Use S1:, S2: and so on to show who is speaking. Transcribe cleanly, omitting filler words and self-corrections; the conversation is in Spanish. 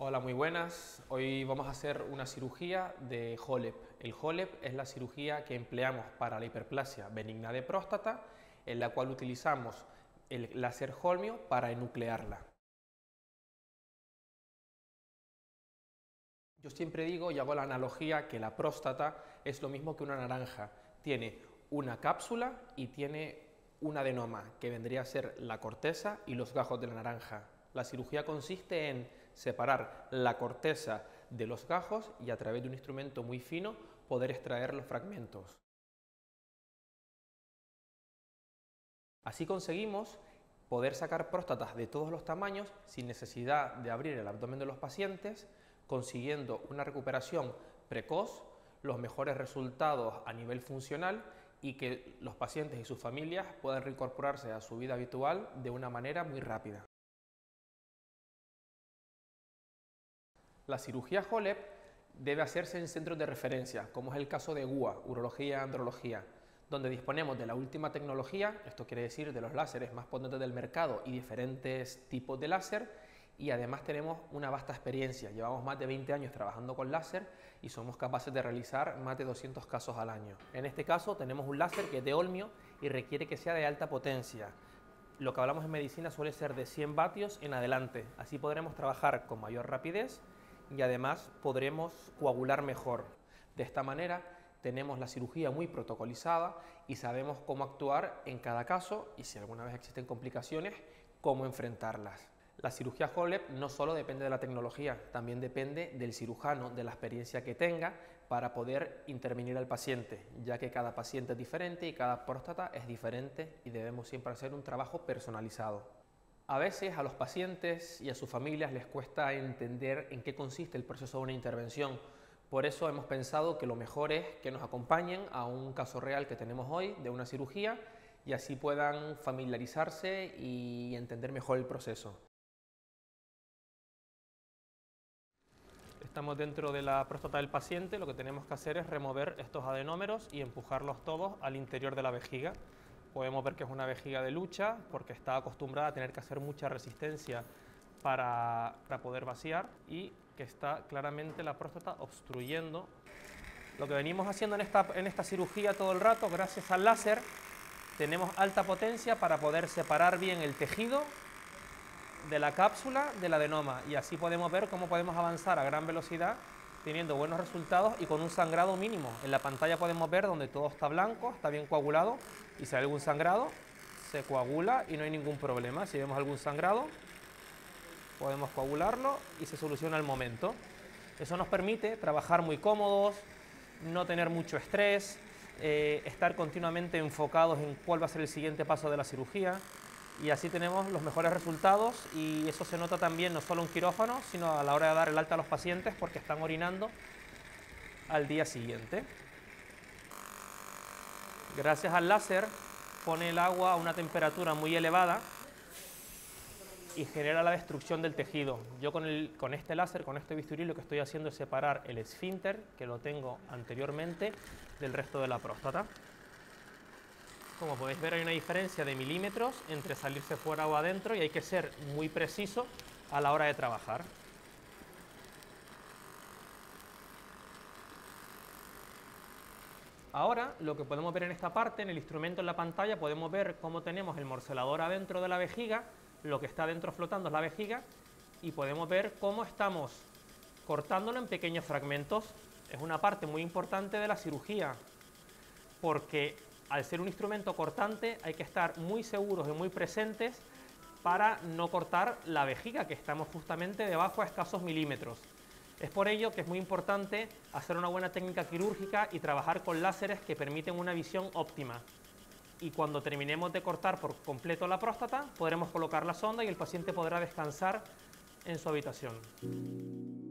S1: Hola, muy buenas. Hoy vamos a hacer una cirugía de HoLEP. El HoLEP es la cirugía que empleamos para la hiperplasia benigna de próstata, en la cual utilizamos el láser holmio para enuclearla. Yo siempre digo y hago la analogía que la próstata es lo mismo que una naranja. Tiene una cápsula y tiene un adenoma, que vendría a ser la corteza y los gajos de la naranja. La cirugía consiste en separar la corteza de los gajos y a través de un instrumento muy fino poder extraer los fragmentos. Así conseguimos poder sacar próstatas de todos los tamaños sin necesidad de abrir el abdomen de los pacientes, consiguiendo una recuperación precoz, los mejores resultados a nivel funcional y que los pacientes y sus familias puedan reincorporarse a su vida habitual de una manera muy rápida. La cirugía HoLEP debe hacerse en centros de referencia, como es el caso de UA, Urología y Andrología, donde disponemos de la última tecnología, esto quiere decir de los láseres más potentes del mercado y diferentes tipos de láser, y además tenemos una vasta experiencia. Llevamos más de 20 años trabajando con láser y somos capaces de realizar más de 200 casos al año. En este caso tenemos un láser que es de holmio y requiere que sea de alta potencia. Lo que hablamos en medicina suele ser de 100 vatios en adelante, así podremos trabajar con mayor rapidez y además podremos coagular mejor. De esta manera tenemos la cirugía muy protocolizada y sabemos cómo actuar en cada caso y si alguna vez existen complicaciones, cómo enfrentarlas. La cirugía HoLEP no solo depende de la tecnología, también depende del cirujano, de la experiencia que tenga para poder intervenir al paciente, ya que cada paciente es diferente y cada próstata es diferente y debemos siempre hacer un trabajo personalizado. A veces a los pacientes y a sus familias les cuesta entender en qué consiste el proceso de una intervención. Por eso hemos pensado que lo mejor es que nos acompañen a un caso real que tenemos hoy de una cirugía y así puedan familiarizarse y entender mejor el proceso. Estamos dentro de la próstata del paciente, lo que tenemos que hacer es remover estos adenómeros y empujarlos todos al interior de la vejiga. Podemos ver que es una vejiga de lucha porque está acostumbrada a tener que hacer mucha resistencia para poder vaciar y que está claramente la próstata obstruyendo. Lo que venimos haciendo en esta cirugía todo el rato, gracias al láser, tenemos alta potencia para poder separar bien el tejido de la cápsula del adenoma y así podemos ver cómo podemos avanzar a gran velocidad teniendo buenos resultados y con un sangrado mínimo. En la pantalla podemos ver donde todo está blanco, está bien coagulado y si hay algún sangrado se coagula y no hay ningún problema. Si vemos algún sangrado podemos coagularlo y se soluciona al momento. Eso nos permite trabajar muy cómodos, no tener mucho estrés, estar continuamente enfocados en cuál va a ser el siguiente paso de la cirugía y así tenemos los mejores resultados y eso se nota también no solo en quirófano, sino a la hora de dar el alta a los pacientes porque están orinando al día siguiente. Gracias al láser pone el agua a una temperatura muy elevada y genera la destrucción del tejido. Yo con este láser, con este bisturí, lo que estoy haciendo es separar el esfínter, que lo tengo anteriormente, del resto de la próstata. Como podéis ver, hay una diferencia de milímetros entre salirse fuera o adentro y hay que ser muy preciso a la hora de trabajar. Ahora, lo que podemos ver en esta parte, en el instrumento en la pantalla, podemos ver cómo tenemos el morcelador adentro de la vejiga, lo que está dentro flotando es la vejiga, y podemos ver cómo estamos cortándolo en pequeños fragmentos. Es una parte muy importante de la cirugía, porque al ser un instrumento cortante hay que estar muy seguros y muy presentes para no cortar la vejiga, que estamos justamente debajo a escasos milímetros. Es por ello que es muy importante hacer una buena técnica quirúrgica y trabajar con láseres que permiten una visión óptima. Y cuando terminemos de cortar por completo la próstata, podremos colocar la sonda y el paciente podrá descansar en su habitación.